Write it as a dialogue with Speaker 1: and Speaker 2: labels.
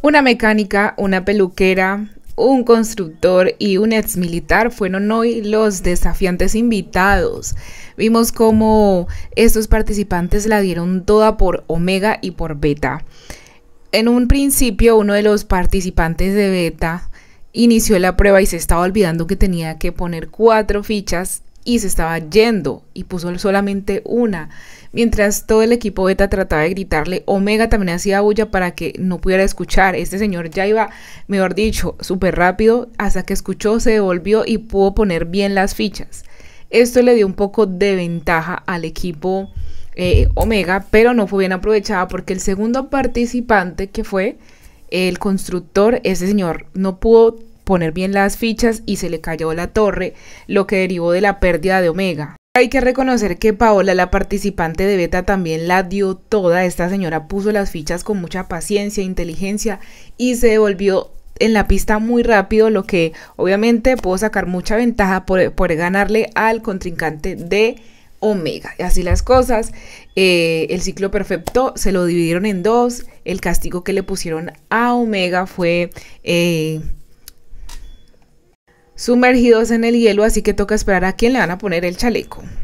Speaker 1: Una mecánica, una peluquera, un constructor y un ex militar fueron hoy los desafiantes invitados. Vimos cómo estos participantes la dieron toda por Omega y por Beta. En un principio, uno de los participantes de Beta inició la prueba y se estaba olvidando que tenía que poner 4 fichas y se estaba yendo y puso solamente una. Mientras todo el equipo Beta trataba de gritarle, Omega también hacía bulla para que no pudiera escuchar. Este señor ya iba, mejor dicho, súper rápido, hasta que escuchó, se devolvió y pudo poner bien las fichas. Esto le dio un poco de ventaja al equipo Omega, pero no fue bien aprovechada porque el segundo participante, que fue el constructor, ese señor no pudo poner bien las fichas y se le cayó la torre, lo que derivó de la pérdida de Omega. Hay que reconocer que Paola, la participante de Beta, también la dio toda. Esta señora puso las fichas con mucha paciencia, inteligencia y se devolvió en la pista muy rápido, lo que obviamente pudo sacar mucha ventaja por ganarle al contrincante de Omega. Y así las cosas, el ciclo perfecto se lo dividieron en 2. El castigo que le pusieron a Omega fue sumergidos en el hielo, así que toca esperar a quién le van a poner el chaleco.